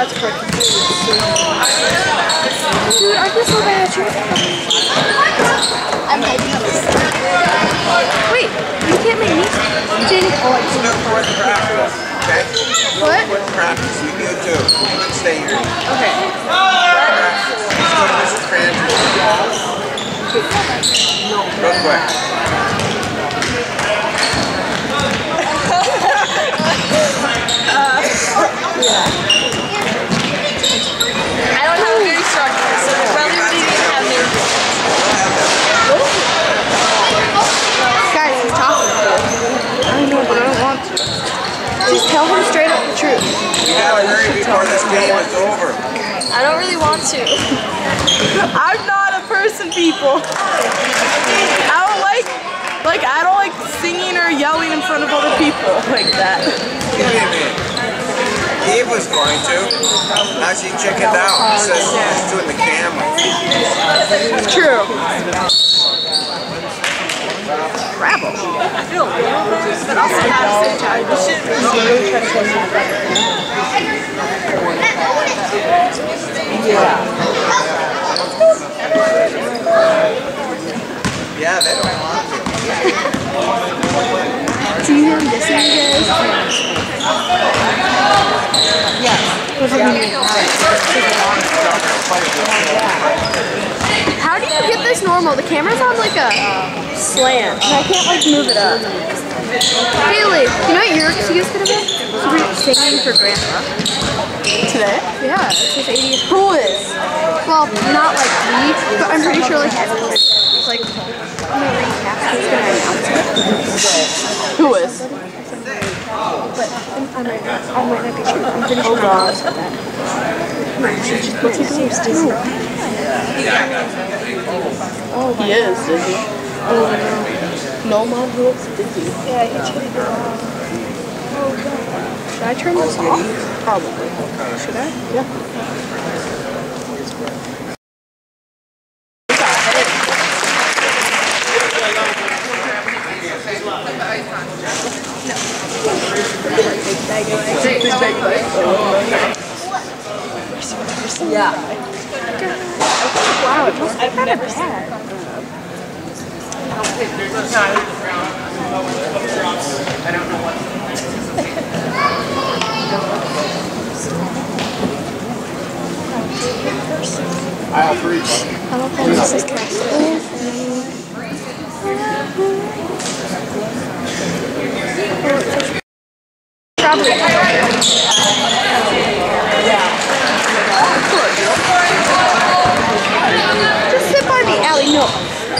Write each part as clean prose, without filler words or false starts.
that's perfect. Dude, I just look at you. I'm hyping up. Wait, you can't make me. Jenny. Oh, I can't. Okay? What? Practice. You do too. You can stay here. Okay. Practice. Let's go to Mrs. Crandall. Real quick. I don't have a very strong voice, so probably wouldn't even have me. Guys, he's talking to you. I know, but I don't want to. Just tell him straight up the truth. You gotta hurry before this game is over. I don't really want to. I'm not a person, people. I don't like singing or yelling in front of other people like that. Give me a minute. Gabe was going to. Now she chickened out. He says she's doing the camera. True. Rabble. But also not at the same time. You should Yeah, they don't want to. Do you hear him listening, guys? Yeah. How do you get this normal? The camera's on like a slant, and I can't like move it up. Haley, you know what your excuse could have been? So we're singing for Grandma. Today? Yeah, it's his 80th. Who is? Well, not like me, but I'm pretty sure like everyone. Like, I'm gonna recap. He's gonna announce it. Who is? But I might not be true. I'm pretty sure God said that. What's he doing? Oh, he is, is he? Oh, No, Mom, he looks busy. yeah, he cheated. Should I turn this off? Probably. Should I? Yeah. Yeah. Wow, it must be kind of bad. Aisle 3, buddy. I don't think this is cast. Probably. Just sit by me, Allie. No.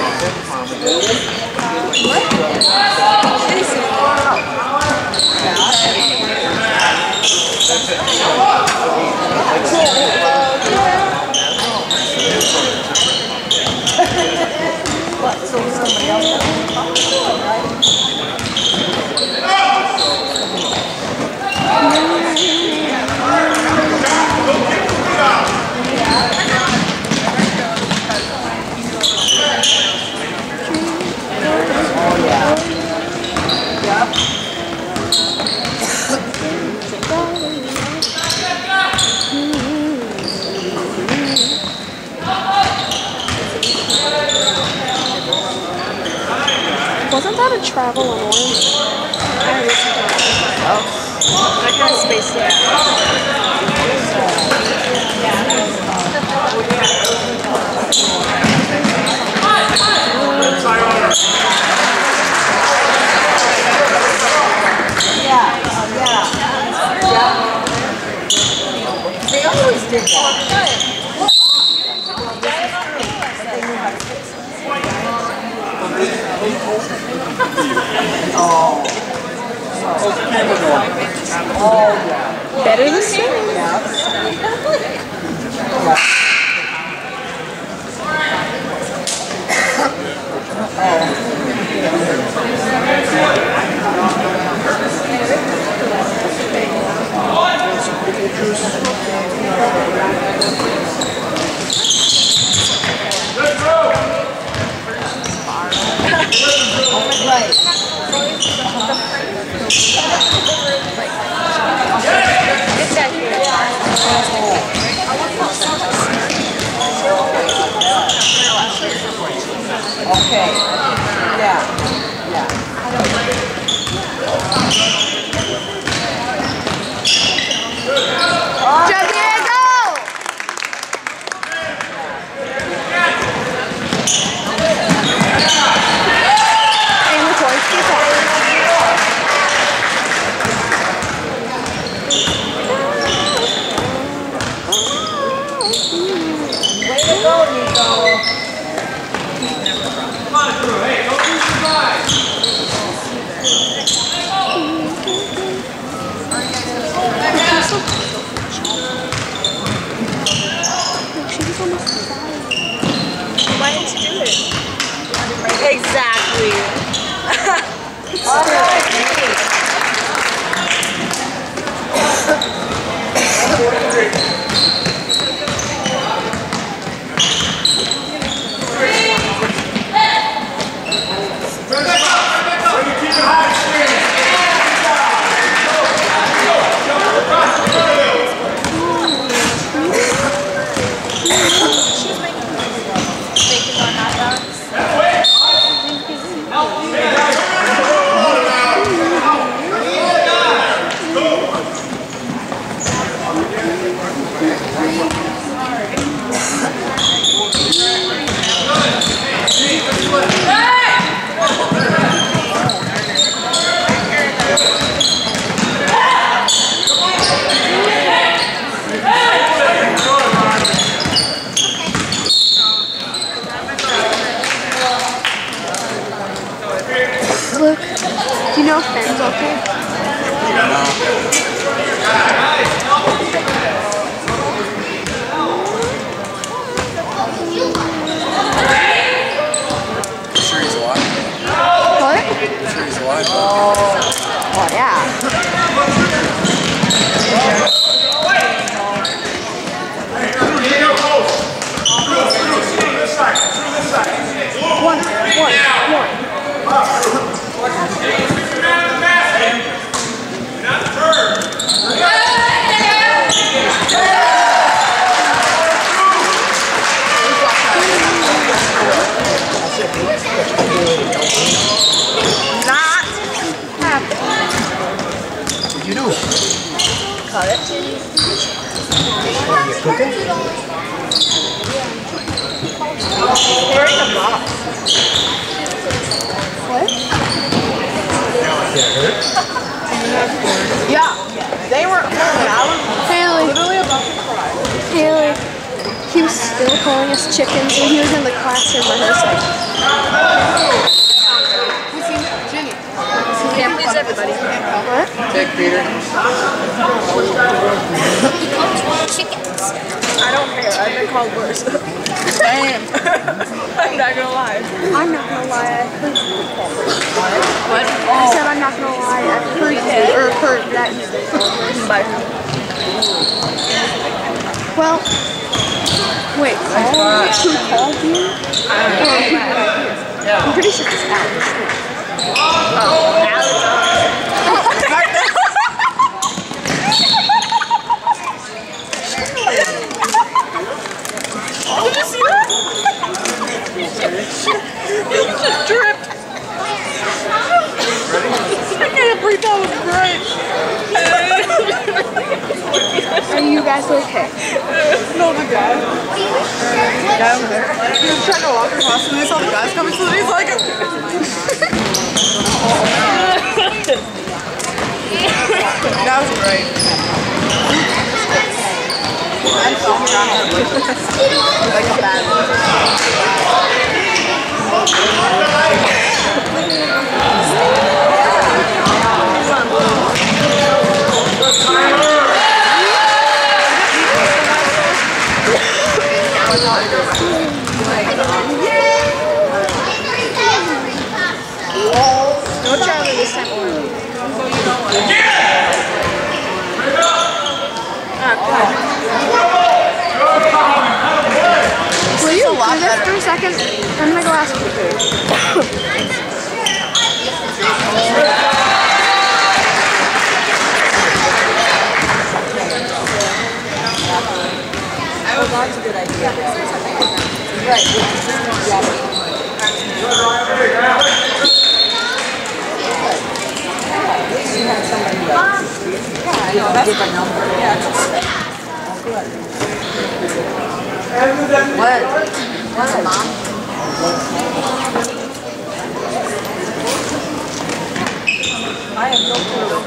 What? So somebody else? Wasn't that a travel in Orange? Oh. I kind of spaced it They always did that. Better than singing. It's cut it. You cooking? They're in the box. What? Did it hurt? Yeah. They were home. I was Haley. literally about to cry. Haley. He was still calling us chickens when he was in the classroom rehearsing. Ginny. Yeah, please everybody. What? Take Peter. Chickens. I don't care. I've been called worse. Damn. I'm not gonna lie. I'm not gonna lie, I heard you. What? I said I'm not gonna lie, I heard you, or heard that you said Bye. Well, wait, who called you? I'm pretty sure it's Alex. Did you see that? You just dripped. I can't breathe. That was great. Are you guys okay? No, the guy. Guy over there. He was trying to walk across and they saw the guys coming, so he's like, that was great. I'm filming on it. Like a bad No Charlie this time. Will you do this for a second? I'm gonna go ask for food. Oh, that's a good idea. Right. What? What's it, Mom? I have no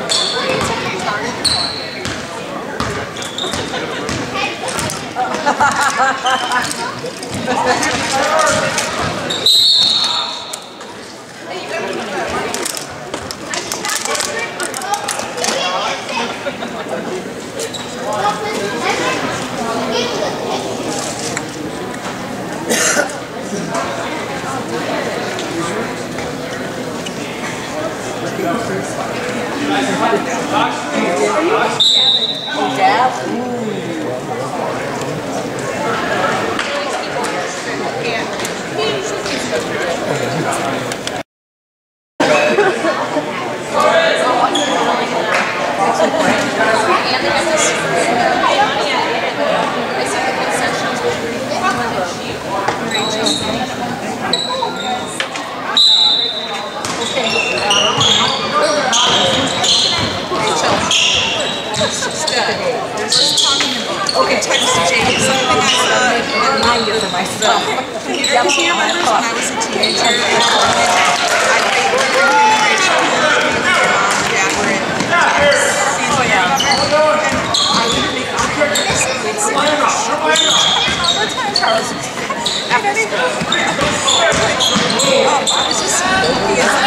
Okay, text Jake something I saw in my year for myself. Computer, because he remembers when I was a teenager in college, I played Rachel, Dad were in text. Oh yeah. And I would make pictures with all the time, Charles. After school. I was just looking at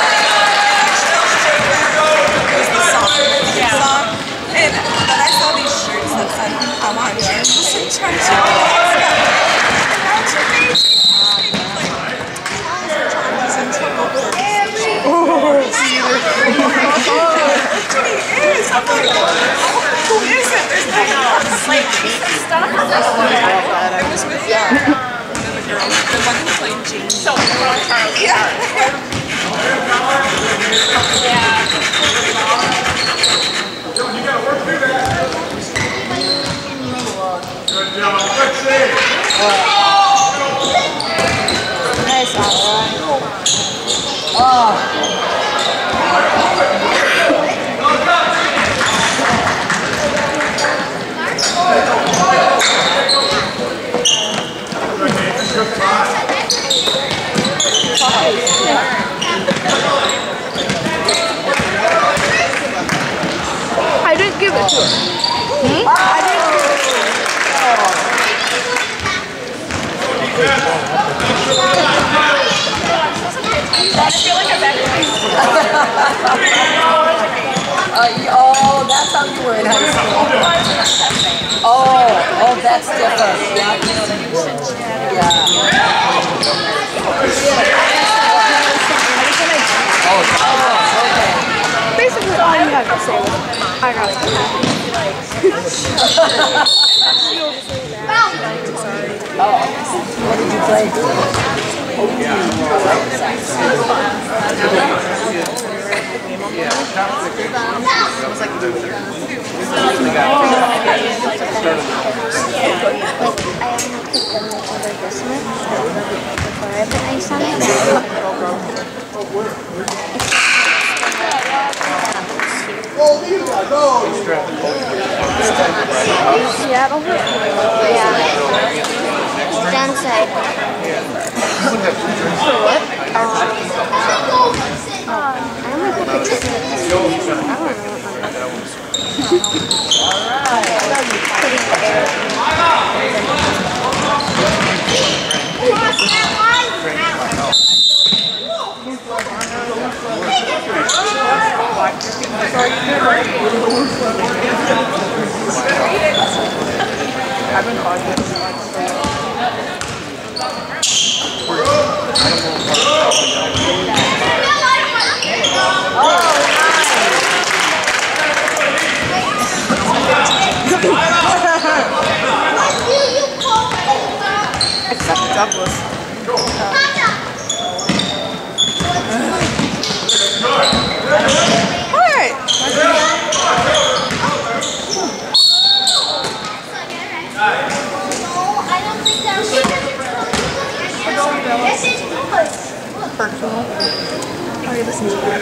it was the song. And then I saw these shirts that said, I'm on Jim. Just like trying to and that's amazing. Like, Charlie's in trouble for Ginny is. I'm like, who is it? There's nothing else. Like, stuff. It was with one of the girls, the one who played Jane. So, Charlie. Yeah. You gotta work through that. Good job. Good save. Nice, Oh, that's how you were in high school. Oh, that's different. Basically, all you have to say was, I got it. What did you play? Seattle? Yeah. Downside. For what? I don't know if I could take it. I've been calling it. Except Douglas. Alright. Personal. Oh, you listen to that.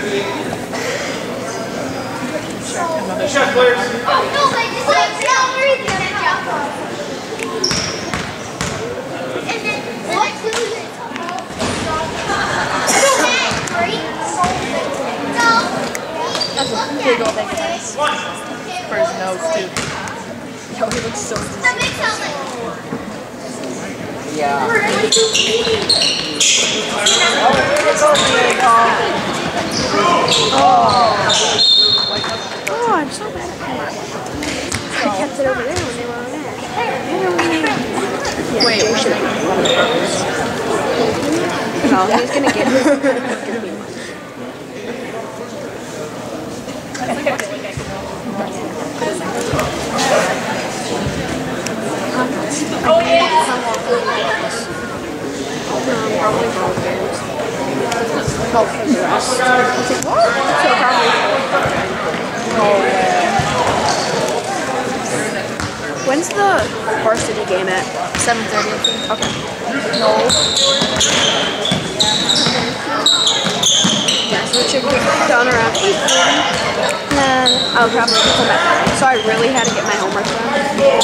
Check, players. That's a big old thing. For his nose, too. Yo, he looks so Yeah. Oh, I'm so bad at that. I kept it over there when they were on there. Wait, we should. No, he's gonna get it. Oh yeah. When's the varsity game at? 7:30, I think. Okay. No. Yeah, so it should be done around 8:30. And then I'll probably come back. So I really had to get my homework done. Yeah.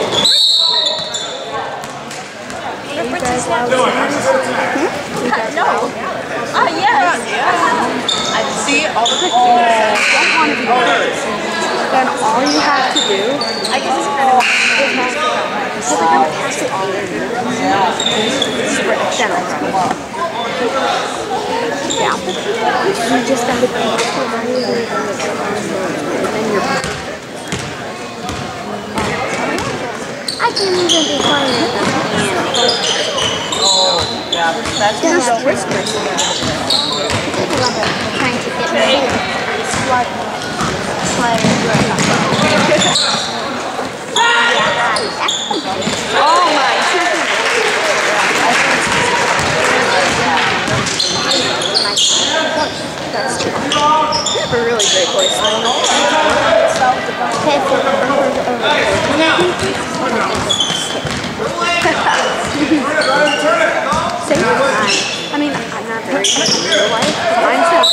You guys have No. Yes. I see all the pictures. Don't want to be first. Then all you have to do, I guess it's kind of is not so they're gonna pass it all there. Yeah. You just gotta be and then you're I can't even be quiet at the Yeah, that's just whisper. Trying to get me. Oh my That's true. You have a really great voice. I mean, I'm not very good in real life, but mine sounds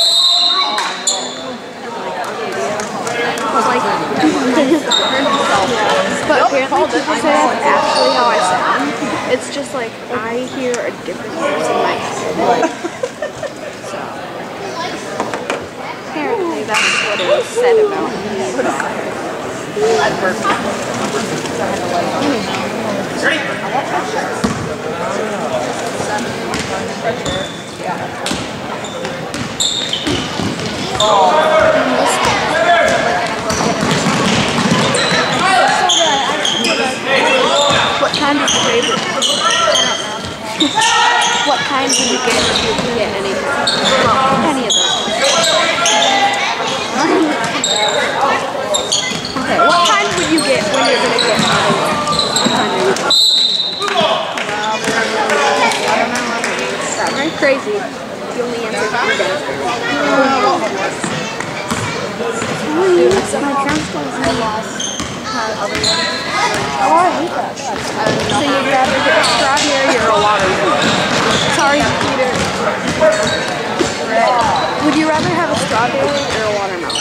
but apparently people say that's actually how I sound. It's just like I hear a different voice in my head. So apparently that's what it was said about me. What kind is your favorite? What kind would you get if you could get any? Well, any of those. Okay, what kind would you get when you're gonna get another one? That's very crazy. The only answer is you guys. My transforms I lost. Oh, I hate that. So you'd rather get a strawberry or a watermelon? Sorry, Peter. Would you rather have a strawberry or a watermelon?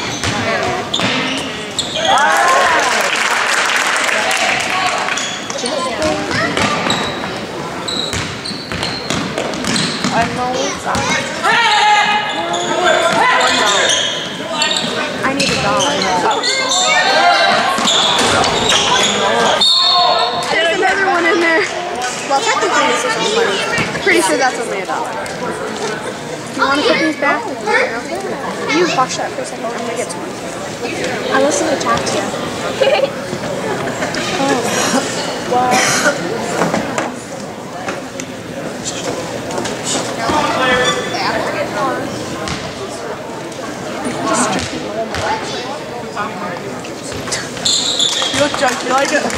I need $1. There's another one in there. Well, technically this isn't money. I'm pretty sure that's only $1. Do you want to put these back? You watch that for a second. I'm going to get some. I listen to Taxia. Oh. Wow. You look drunk, you like it?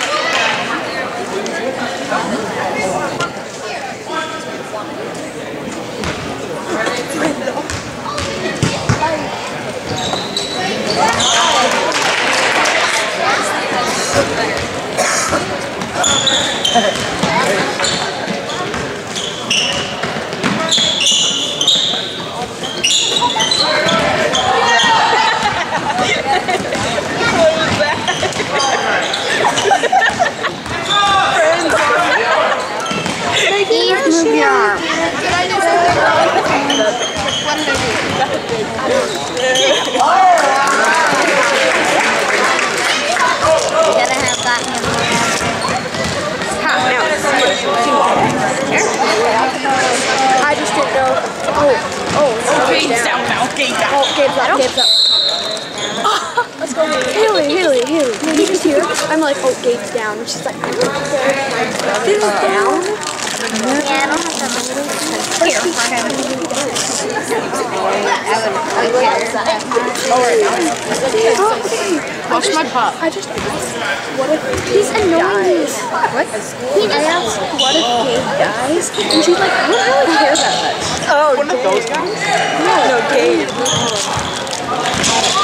Move your arm. Did I do something wrong? What did I do? You gotta have that in your I just didn't know. Gabe's down now. Gabe's down. Oh, Gabe's up, Gabe's up. Let's go, Haley. He's here. I'm like, oh, Gabe's down. And she's like, I'm not there. This is down? Yeah, I don't have that many. Here for him. Wash my pup. I just asked, what if he's annoying me? What? I asked, what if Gabe dies? And she's like, I don't really care that much. Oh, one of those guys? No, Gabe.